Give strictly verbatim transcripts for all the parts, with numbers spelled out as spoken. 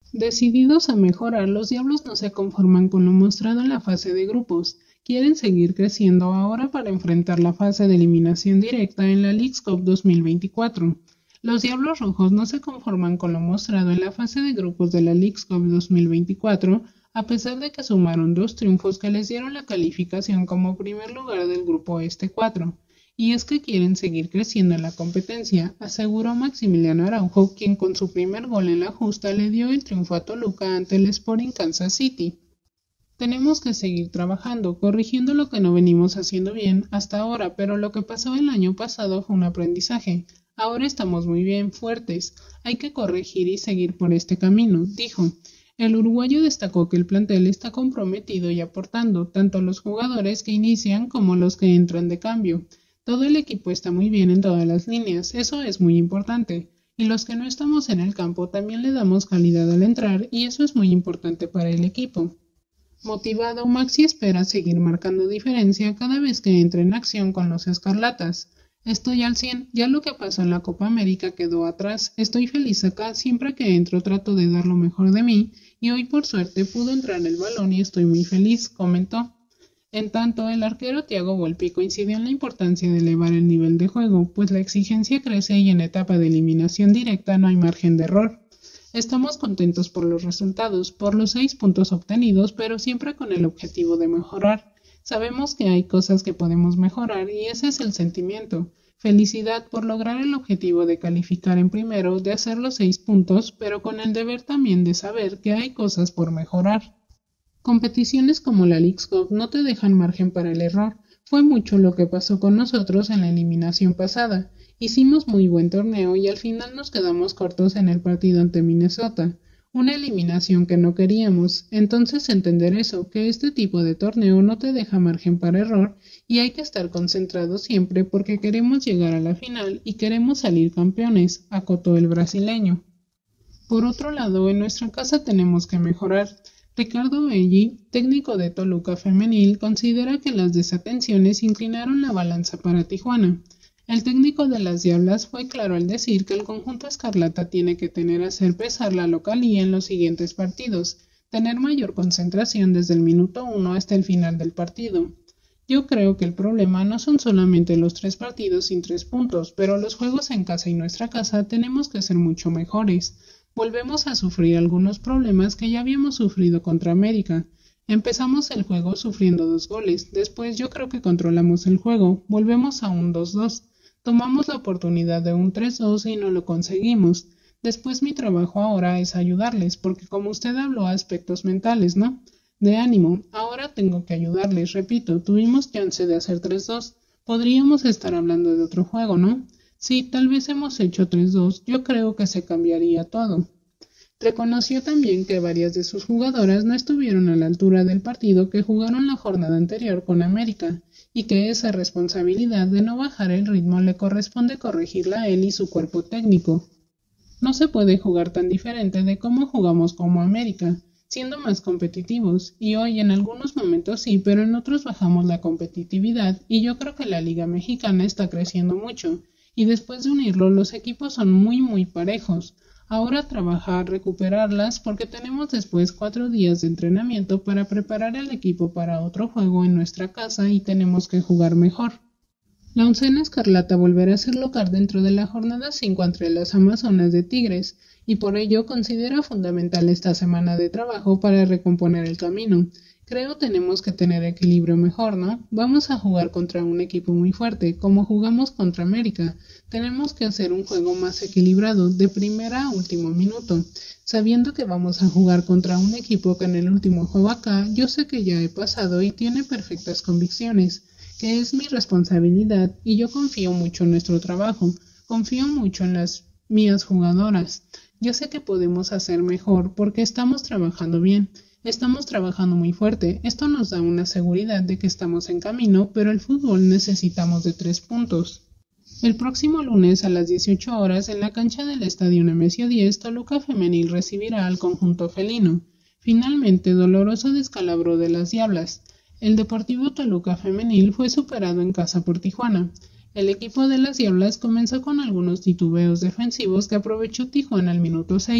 Decididos a mejorar, los Diablos no se conforman con lo mostrado en la fase de grupos. Quieren seguir creciendo ahora para enfrentar la fase de eliminación directa en la Leagues Cup dos mil veinticuatro. Los Diablos Rojos no se conforman con lo mostrado en la fase de grupos de la Leagues Cup dos mil veinticuatro, a pesar de que sumaron dos triunfos que les dieron la calificación como primer lugar del grupo Este cuatro. Y es que quieren seguir creciendo en la competencia, aseguró Maximiliano Araujo, quien con su primer gol en la justa le dio el triunfo a Toluca ante el Sporting Kansas City. Tenemos que seguir trabajando, corrigiendo lo que no venimos haciendo bien hasta ahora, pero lo que pasó el año pasado fue un aprendizaje. Ahora estamos muy bien, fuertes. Hay que corregir y seguir por este camino, dijo. El uruguayo destacó que el plantel está comprometido y aportando, tanto los jugadores que inician como los que entran de cambio. Todo el equipo está muy bien en todas las líneas, eso es muy importante. Y los que no estamos en el campo también le damos calidad al entrar y eso es muy importante para el equipo. Motivado, Maxi espera seguir marcando diferencia cada vez que entre en acción con los Escarlatas. Estoy al cien, ya lo que pasó en la Copa América quedó atrás, estoy feliz acá, siempre que entro trato de dar lo mejor de mí y hoy por suerte pudo entrar el balón y estoy muy feliz, comentó. En tanto, el arquero Thiago Volpi coincidió en la importancia de elevar el nivel de juego, pues la exigencia crece y en etapa de eliminación directa no hay margen de error. Estamos contentos por los resultados, por los seis puntos obtenidos, pero siempre con el objetivo de mejorar. Sabemos que hay cosas que podemos mejorar y ese es el sentimiento. Felicidad por lograr el objetivo de calificar en primero, de hacer los seis puntos, pero con el deber también de saber que hay cosas por mejorar. Competiciones como la Leagues Cup no te dejan margen para el error. Fue mucho lo que pasó con nosotros en la eliminación pasada. Hicimos muy buen torneo y al final nos quedamos cortos en el partido ante Minnesota. Una eliminación que no queríamos. Entonces entender eso, que este tipo de torneo no te deja margen para error y hay que estar concentrados siempre porque queremos llegar a la final y queremos salir campeones, acotó el brasileño. Por otro lado, en nuestra casa tenemos que mejorar. Ricardo Belli, técnico de Toluca Femenil, considera que las desatenciones inclinaron la balanza para Tijuana. El técnico de las Diablas fue claro al decir que el conjunto escarlata tiene que tener a hacer pesar la localía en los siguientes partidos, tener mayor concentración desde el minuto uno hasta el final del partido. Yo creo que el problema no son solamente los tres partidos sin tres puntos, pero los juegos en casa y nuestra casa tenemos que ser mucho mejores. Volvemos a sufrir algunos problemas que ya habíamos sufrido contra América. Empezamos el juego sufriendo dos goles, después yo creo que controlamos el juego, volvemos a un dos dos, tomamos la oportunidad de un tres dos y no lo conseguimos. Después mi trabajo ahora es ayudarles, porque como usted habló aspectos mentales, ¿no? De ánimo, ahora tengo que ayudarles, repito, tuvimos chance de hacer tres dos, podríamos estar hablando de otro juego, ¿no? Sí, tal vez hemos hecho tres dos, yo creo que se cambiaría todo. Reconoció también que varias de sus jugadoras no estuvieron a la altura del partido que jugaron la jornada anterior con América, y que esa responsabilidad de no bajar el ritmo le corresponde corregirla a él y su cuerpo técnico. No se puede jugar tan diferente de cómo jugamos como América, siendo más competitivos, y hoy en algunos momentos sí, pero en otros bajamos la competitividad, y yo creo que la Liga Mexicana está creciendo mucho, y después de unirlo los equipos son muy muy parejos. Ahora trabajar, recuperarlas, porque tenemos después cuatro días de entrenamiento para preparar al equipo para otro juego en nuestra casa y tenemos que jugar mejor. La oncena escarlata volverá a ser local dentro de la jornada cinco entre las Amazonas de Tigres, y por ello considera fundamental esta semana de trabajo para recomponer el camino. Creo tenemos que tener equilibrio mejor, ¿no? Vamos a jugar contra un equipo muy fuerte, como jugamos contra América. Tenemos que hacer un juego más equilibrado, de primera a último minuto. Sabiendo que vamos a jugar contra un equipo que en el último juego acá, yo sé que ya he pasado y tiene perfectas convicciones, que es mi responsabilidad y yo confío mucho en nuestro trabajo, confío mucho en las mías jugadoras. Yo sé que podemos hacer mejor porque estamos trabajando bien. Estamos trabajando muy fuerte, esto nos da una seguridad de que estamos en camino, pero el fútbol necesitamos de tres puntos. El próximo lunes a las dieciocho horas en la cancha del Estadio Nemesio diez, Toluca Femenil recibirá al conjunto felino. Finalmente, doloroso descalabro de las Diablas. El Deportivo Toluca Femenil fue superado en casa por Tijuana. El equipo de las Diablas comenzó con algunos titubeos defensivos que aprovechó Tijuana al minuto seis,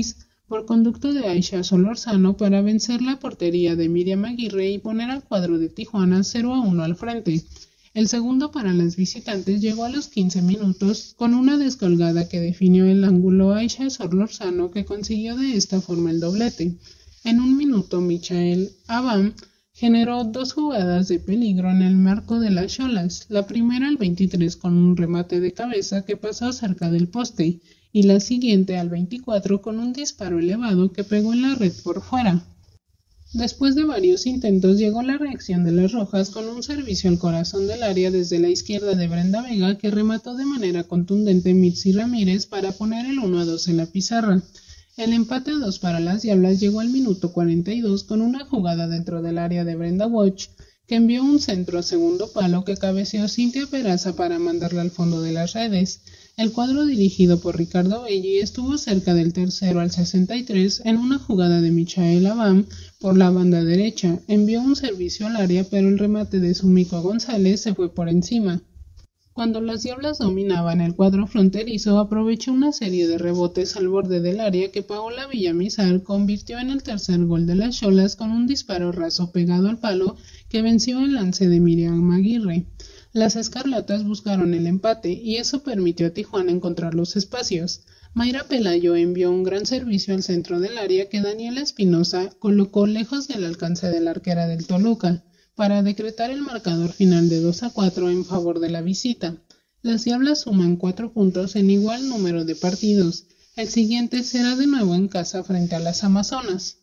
por conducto de Aisha Solorzano para vencer la portería de Miriam Aguirre y poner al cuadro de Tijuana cero a uno al frente. El segundo para las visitantes llegó a los quince minutos con una descolgada que definió el ángulo Aisha Solorzano, que consiguió de esta forma el doblete. En un minuto, Michael Abam generó dos jugadas de peligro en el marco de las Xolas, la primera al veintitrés con un remate de cabeza que pasó cerca del poste, y la siguiente al veinticuatro con un disparo elevado que pegó en la red por fuera. Después de varios intentos llegó la reacción de las rojas con un servicio al corazón del área desde la izquierda de Brenda Vega, que remató de manera contundente Mitzi Ramírez para poner el uno a dos en la pizarra. El empate a dos para las Diablas llegó al minuto cuarenta y dos con una jugada dentro del área de Brenda Walsh, que envió un centro a segundo palo que cabeceó Cintia Peraza para mandarla al fondo de las redes. El cuadro dirigido por Ricardo Belli estuvo cerca del tercero al sesenta y tres en una jugada de Michael Abam por la banda derecha. Envió un servicio al área, pero el remate de Sumiko González se fue por encima. Cuando las Diablas dominaban el cuadro fronterizo, aprovechó una serie de rebotes al borde del área que Paola Villamizar convirtió en el tercer gol de las Xolas con un disparo raso pegado al palo que venció el lance de Miriam Aguirre. Las escarlatas buscaron el empate y eso permitió a Tijuana encontrar los espacios. Mayra Pelayo envió un gran servicio al centro del área que Daniela Espinosa colocó lejos del alcance de la arquera del Toluca, para decretar el marcador final de dos a cuatro en favor de la visita. Las Diablas suman cuatro puntos en igual número de partidos. El siguiente será de nuevo en casa frente a las Amazonas.